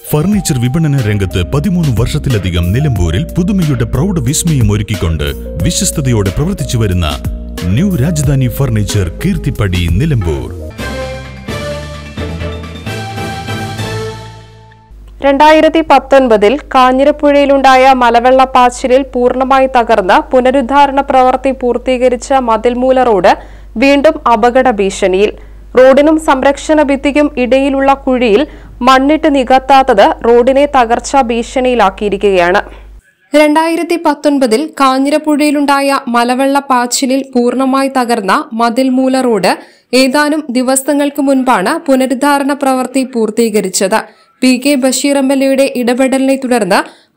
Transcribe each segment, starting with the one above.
Furniture വിപണന രംഗത്ത് 13 വർഷത്തിലധികം നിലമ്പൂരിൽ പുതുമയുടെ പ്രൗഢ വിസ്മയം ഒരുക്കിക്കൊണ്ട് വിശ്വസ്തയോടെ പ്രവർത്തിച്ചു വരുന്ന ന്യൂ രാജധാനി ഫർണിച്ചർ കീർത്തിപ്പടി നിലമ്പൂർ. 2019 കാഞ്ഞിരപ്പുഴയിലുണ്ടായ മലവെള്ളപ്പാച്ചിലിൽ പൂർണ്ണമായി തകർന്ന പുനരുദ്ധാരണ പ്രവൃത്തി പൂർത്തീകരിച്ച മതിൽമൂല റോഡ് വീണ്ടും അപകട ഭീഷണിയിൽ. റോഡിനും സംരക്ഷണ ഭിത്തിക്കും ഇടയിലുള്ള കുഴിയിൽ മണ്ണിട്ട് നികത്താത്തത് റോഡിനെ തകർച്ചാ ഭീഷണിയിലാക്കിയിരിക്കുകയാണ്. 2019 കാഞ്ഞിരപ്പുഴയിലുണ്ടായ മലവെള്ളപ്പാച്ചിലിൽ പൂർണ്ണമായി തകർന്ന മതിൽമൂല റോഡ് ഏതാനും ദിവസങ്ങൾക്ക് മുൻപാണ് പുനരുദ്ധാരണ പ്രവൃത്തി പൂർത്തീകരിച്ചത്. PK ബഷീർ MLAയുടെ ഇടപെടലിനെ തുടർന്ന്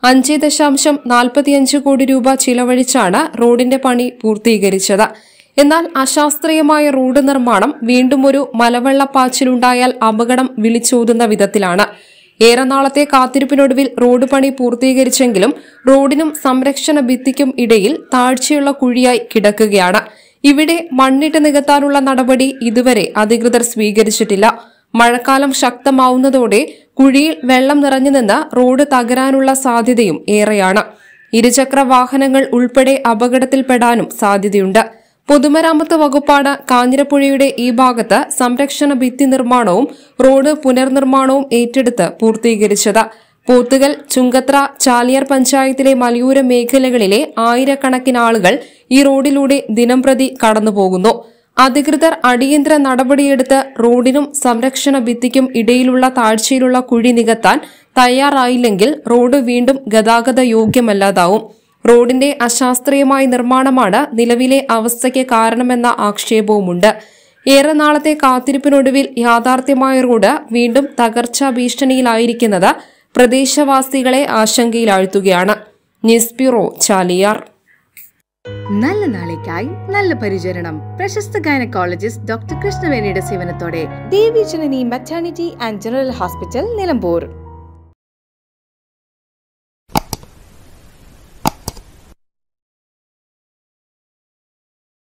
5.45 കോടി രൂപ ചിലവഴിച്ചാണ് റോഡിന്റെ പണി പൂർത്തീകരിച്ചത്. എന്നാൽ അശാസ്ത്രീയമായ റോഡ് നിർമ്മാണം വീണ്ടും ഒരു മലവെള്ളപ്പാച്ചിലുണ്ടായാൽ അപകടം വിളിച്ചോതുന്ന വിധത്തിലാണ്. ഏറെ നാളത്തെ കാത്തിരിപ്പിനൊടുവിൽ റോഡ് പണി പൂർത്തീകരിച്ചെങ്കിലും റോഡിനും സംരക്ഷണ ഭിത്തിക്കും ഇടയിൽ താഴ്ചയുള്ള കുഴിയായി കിടക്കുകയാണ്. ഇവിടെ മണ്ണിട്ട് നികത്താനുള്ള നടപടി ഇതുവരെ അധികൃതർ സ്വീകരിച്ചിട്ടില്ല. മഴക്കാലം ശക്തമാവുന്നതോടെ കുഴിയിൽ വെള്ളം നിറഞ്ഞുനിന്ന് റോഡ് തകരാനുള്ള സാധ്യതയും ഏറെയാണ്. ഇരുചക്ര വാഹനങ്ങൾ ഉൾപ്പെടെ അപകടത്തിൽപ്പെടാനും സാധ്യതയുണ്ട്. പൊതുമരാമത്ത് വകുപ്പാണ് കാഞ്ഞിരപ്പുഴയുടെ ഈ ഭാഗത്ത് സംരക്ഷണ ഭിത്തി നിർമ്മാണവും റോഡ് പുനർനിർമ്മാണവും ഏറ്റെടുത്ത് പൂർത്തീകരിച്ചത്. പോത്തുകൽ, ചുങ്കത്ര, ചാലിയാർ പഞ്ചായത്തിലെ മലയോര മേഖലകളിലെ ആയിരക്കണക്കിന് ആളുകൾ ഈ റോഡിലൂടെ ദിനംപ്രതി കടന്നുപോകുന്നു. അധികൃതർ അടിയന്തര നടപടിയെടുത്ത് റോഡിനും സംരക്ഷണ ഭിത്തിക്കും ഇടയിലുള്ള താഴ്ചയിലുള്ള കുഴി നികത്താൻ തയ്യാറായില്ലെങ്കിൽ റോഡ് വീണ്ടും ഗതാഗത യോഗ്യമല്ലാതാവും. റോഡിന്റെ അശാസ്ത്രീയമായ നിർമ്മാണമാണ് നിലവിലെ അവസ്ഥയ്ക്ക് കാരണമെന്ന ആക്ഷേപവുമുണ്ട്. ഏറെ നാളത്തെ കാത്തിരിപ്പിനൊടുവിൽ യാഥാർത്ഥ്യമായ റോഡ് വീണ്ടും തകർച്ചാ ഭീഷണിയിലായിരിക്കുന്നത് പ്രദേശവാസികളെ ആശങ്കയിലാഴ്ത്തുകയാണ്. News bureau, Chaliyar. നല്ല നാളേക്കായി നല്ല പരിചരണം. പ്രശസ്ത ഗൈനക്കോളജിസ്റ്റ് ഡോക്ടർ കൃഷ്ണവേണിയുടെ സേവനത്തോടെ Devi Janani maternity and general hospital, Nilambur.